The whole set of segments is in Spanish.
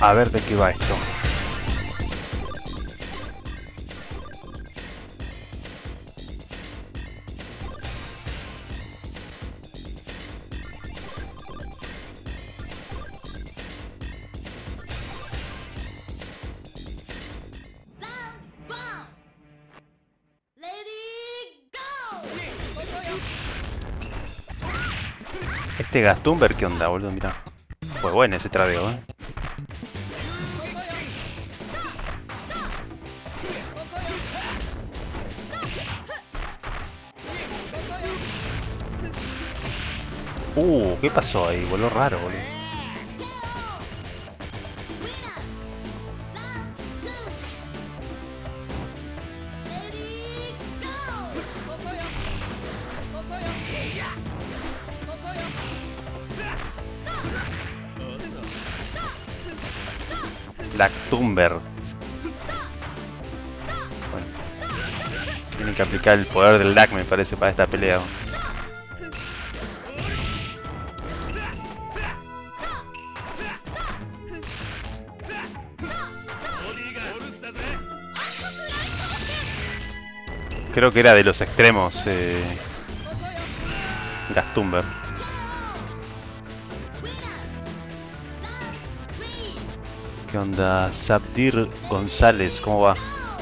A ver de qué va esto. Este Gastumber, ¿qué onda, boludo? Mirá. Fue bueno ese tradeo, ¿eh? ¿Qué pasó ahí? Voló raro, boludo. Blacktumber. Bueno, tienen que aplicar el poder del lag, me parece, para esta pelea. Creo que era de los extremos, Gastumber. ¿Qué onda? Sabdir González, ¿cómo va?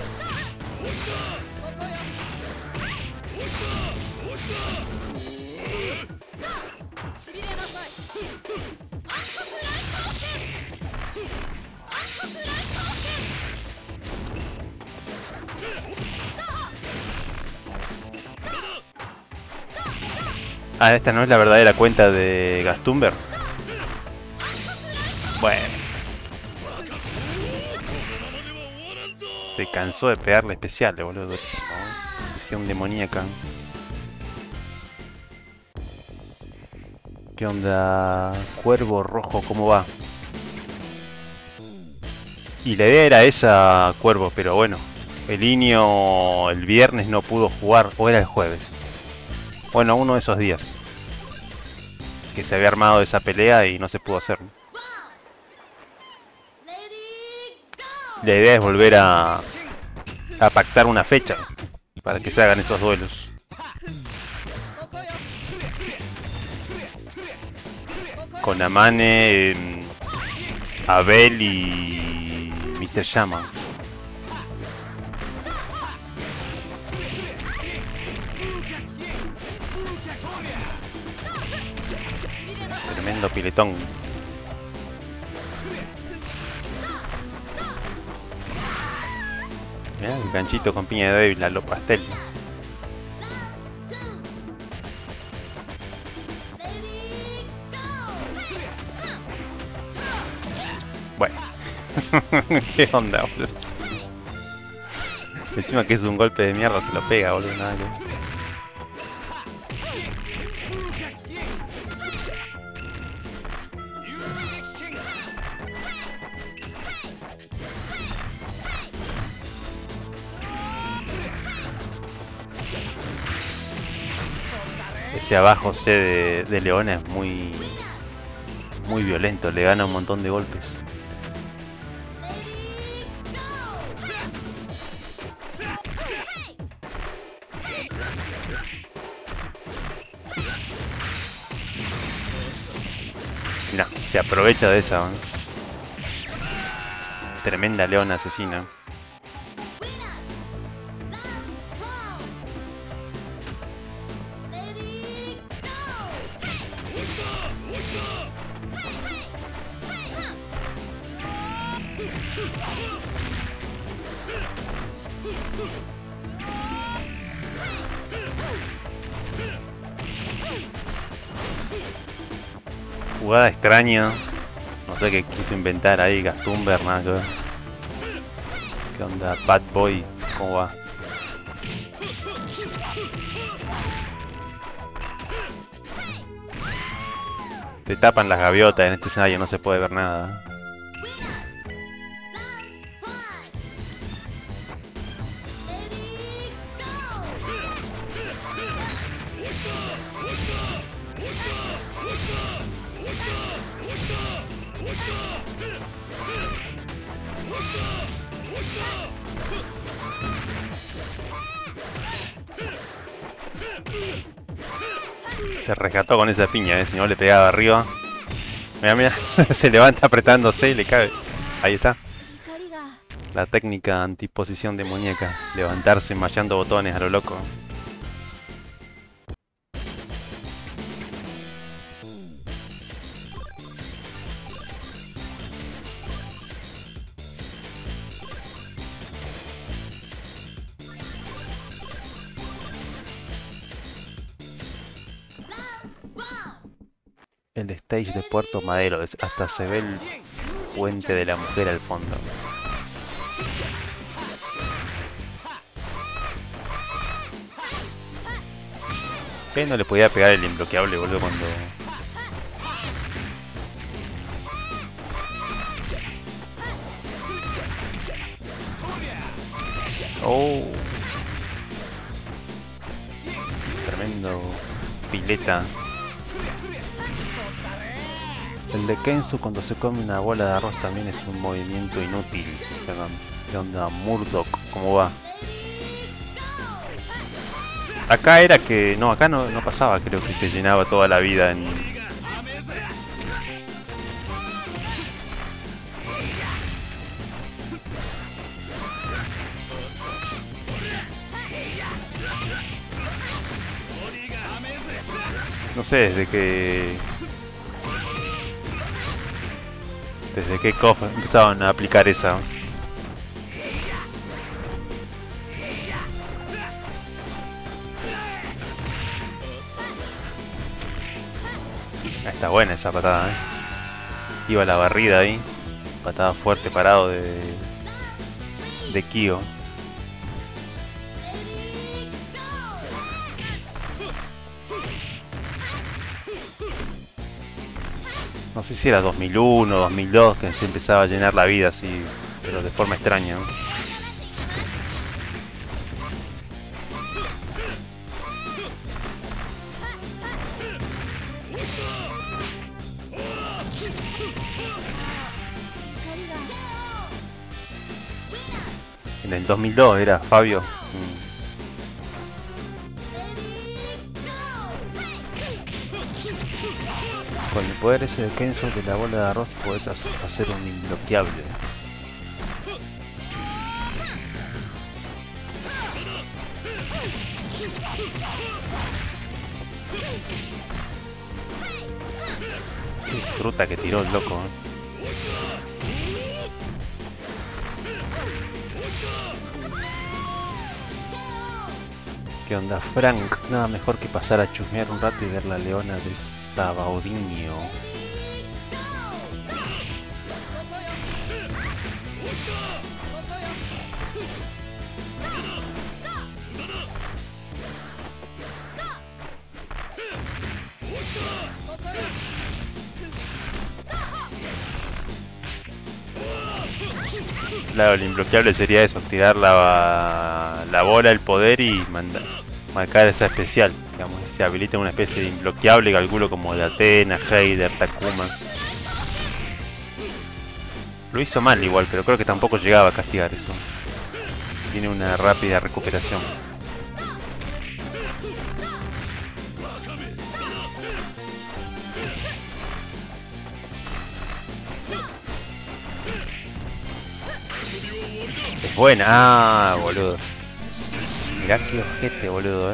Ah, esta no es la verdadera cuenta de Gastumber. Bueno. Se cansó de pegarle especiales, boludo. Durísimo, ¿eh? Posesión demoníaca. ¿Qué onda? Cuervo rojo, ¿cómo va? Y la idea era esa, Cuervo, pero bueno. El Inio el viernes no pudo jugar, o era el jueves. Bueno, uno de esos días. Que se había armado esa pelea y no se pudo hacer. La idea es volver a pactar una fecha para que se hagan esos duelos. Con Amane, Abel y Mr. Shaman. Tremendo piletón. Mirá, un ganchito con piña de débil a lo pastel. Bueno. ¿Qué onda, boludo? Encima que es un golpe de mierda, se lo pega, boludo. Nada que... Ese abajo C de Leona es muy violento, le gana un montón de golpes. No, se aprovecha de esa, ¿no? Tremenda Leona asesina. Jugada extraña. No sé qué quiso inventar ahí Gastumber, nada que ver. ¿Qué onda? Bad Boy, ¿cómo va? Te tapan las gaviotas en este escenario, no se puede ver nada. Se rescató con esa piña, si no le pegaba arriba. Mira, mira, se levanta apretándose y le cae. Ahí está. La técnica antiposición de muñeca. Levantarse machando botones a lo loco. El stage de Puerto Madero, hasta se ve el puente de la mujer al fondo. ¿Qué? No le podía pegar el imbloqueable, boludo, cuando... Oh. Tremendo pileta. El de Kensu cuando se come una bola de arroz también es un movimiento inútil. ¿Qué onda? Murdoch, ¿cómo va? Acá era que... No, acá no pasaba, creo que te llenaba toda la vida en... No sé, desde que KOF empezaban a aplicar esa. Está buena esa patada, Iba la barrida ahí. Patada fuerte parado de Kyo. No sé si era 2001, 2002 que se empezaba a llenar la vida así, pero de forma extraña, ¿no? En el 2002 era Fabio. Con el poder ese de Kenzo de la bola de arroz podés hacer un imbloqueable. Qué fruta que tiró el loco, ¿Qué onda, Frank? Nada mejor que pasar a chusmear un rato y ver la leona de Sabaudinho. Claro, el imbloqueable sería eso, tirar la bola, el poder y marcar esa especial. Digamos, se habilita una especie de imbloqueable, calculo como de Athena, Heider, Takuma. Lo hizo mal igual, pero creo que tampoco llegaba a castigar eso. Tiene una rápida recuperación. Es buena, boludo. Mirá qué ojete, boludo,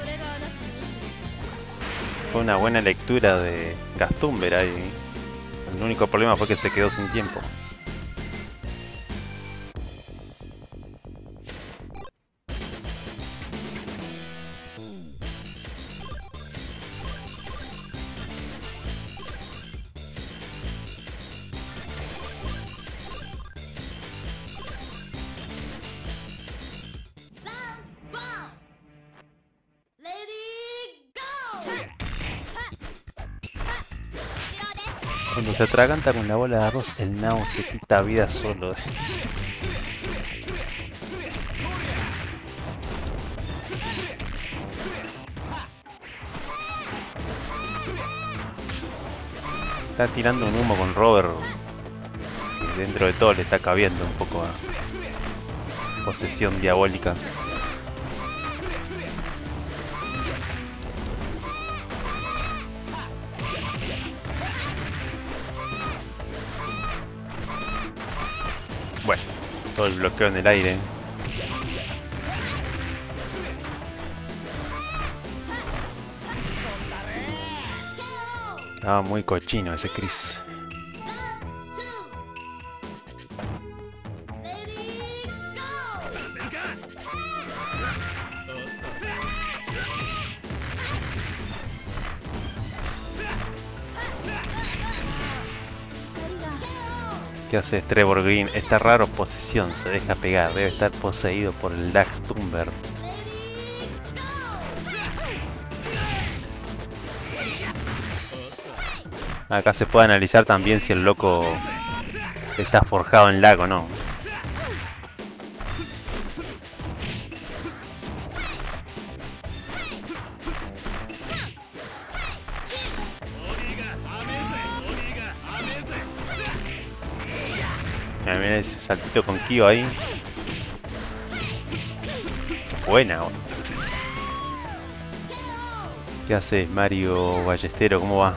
Fue una buena lectura de Gastumber ahí. El único problema fue que se quedó sin tiempo. Cuando se atraganta con la bola de arroz, el Nao se quita vida solo. Está tirando un humo con Robert. Que dentro de todo le está cabiendo un poco a posesión diabólica. Bueno, todo el bloqueo en el aire. Estaba muy cochino ese Chris. ¿Qué hace Trevor Green? Está raro posesión, se deja pegar. Debe estar poseído por el Dag Tumber. Acá se puede analizar también si el loco está forjado en lag o no. Mira ese saltito con Kyo ahí. Buena. ¿Qué haces, Mario Ballestero? ¿Cómo va?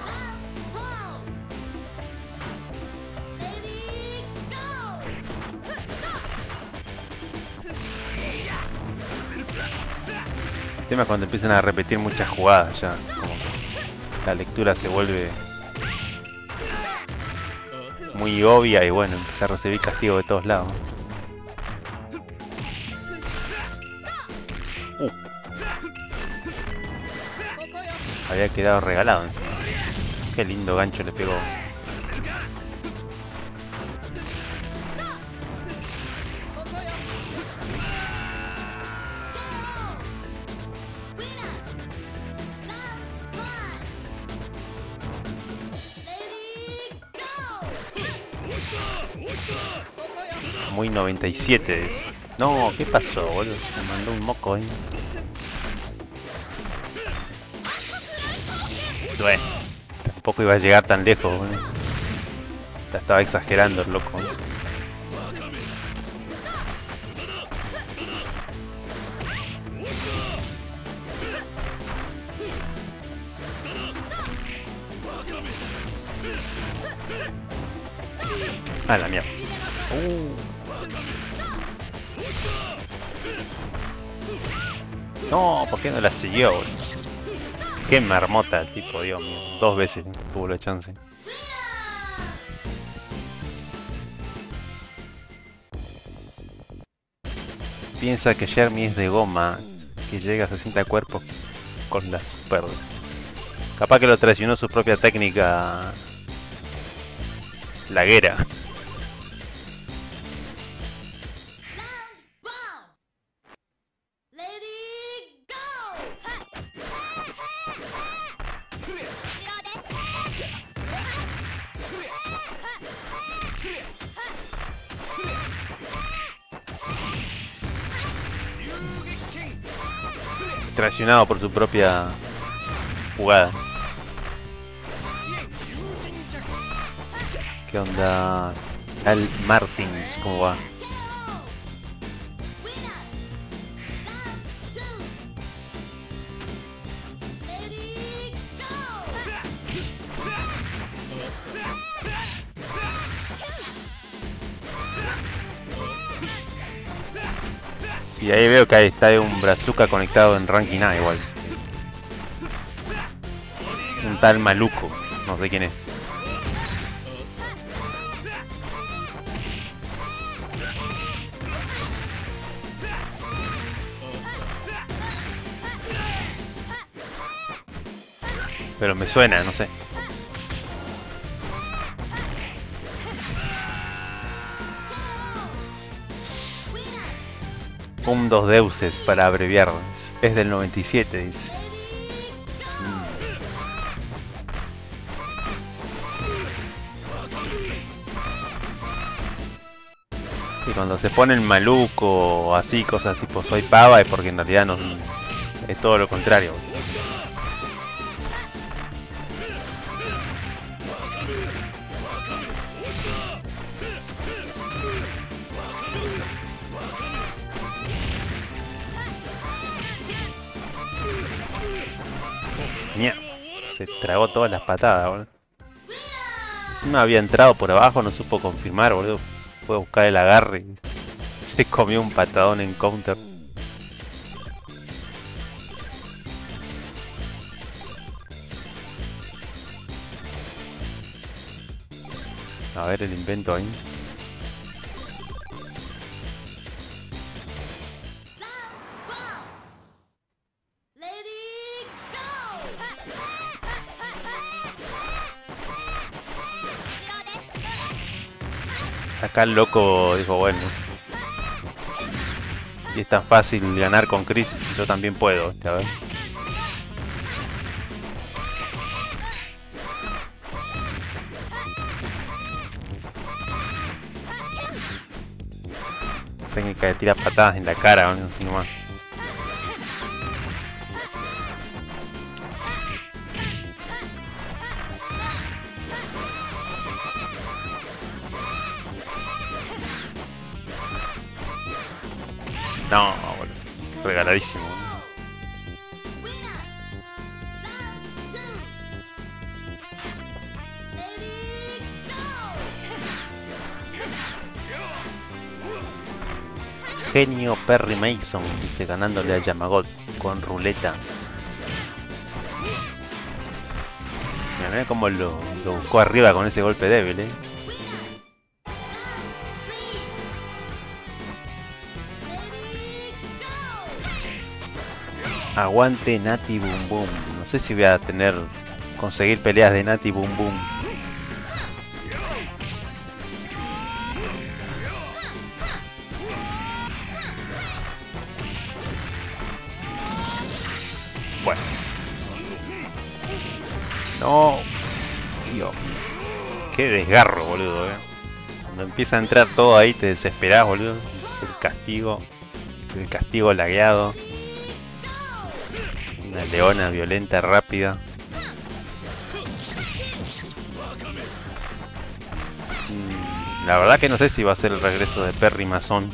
El tema es cuando empiezan a repetir muchas jugadas ya. Como que la lectura se vuelve muy obvia y bueno, empieza a recibir castigo de todos lados. Había quedado regalado encima. Qué lindo gancho le pegó. Muy 97 es. No, ¿qué pasó, boludo? Me mandó un moco ahí. Bueno, tampoco iba a llegar tan lejos, boludo. Estaba exagerando el loco. Ah, la mierda. No, ¿por qué no la siguió, boludo? Qué marmota el tipo, Dios mío. 2 veces tuvo la chance. Piensa que Jeremy es de goma, que llega a 60 cuerpos con la super. Capaz que lo traicionó su propia técnica laguera. Traicionado por su propia jugada. ¿Qué onda? Al Martins, ¿cómo va? Y ahí veo que ahí está un Brazuca conectado en Ranking A igual. Un tal Maluco, no sé quién es. Pero me suena, no sé. Dos deuses para abreviar. Es del 97, dice. Y cuando se pone el maluco o así, cosas tipo soy pava, es porque en realidad no es todo lo contrario. Mierda. Se tragó todas las patadas, boludo. Encima había entrado por abajo, no supo confirmar, boludo. Fue a buscar el agarre y se comió un patadón en counter. A ver el invento ahí. Acá el loco dijo, bueno, si es tan fácil ganar con Chris, yo también puedo, a ver. Técnica de tirar patadas en la cara, ¿no? Así nomás. No, boludo. Regaladísimo. Genio Perry Mason, dice, ganándole a Yamagot con ruleta. Mira cómo lo buscó arriba con ese golpe débil, Aguante Nati Boom Boom. No sé si voy a conseguir peleas de Nati Boom Boom. Bueno. No. Dios mío. Qué desgarro, boludo, Cuando empieza a entrar todo ahí te desesperás, boludo. El castigo lagueado. Una leona violenta, rápida. La verdad que no sé si va a ser el regreso de Perry Mason.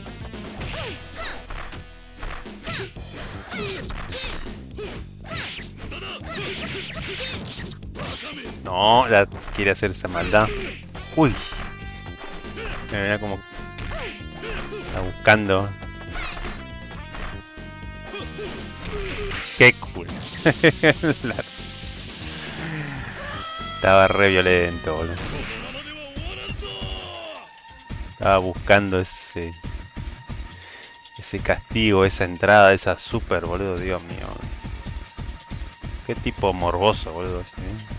No, quiere hacer esa maldad. Uy. Mira como está buscando. Qué cool. Estaba re violento, boludo. Estaba buscando ese castigo, esa entrada, esa super, boludo. Dios mío. Qué tipo morboso, boludo.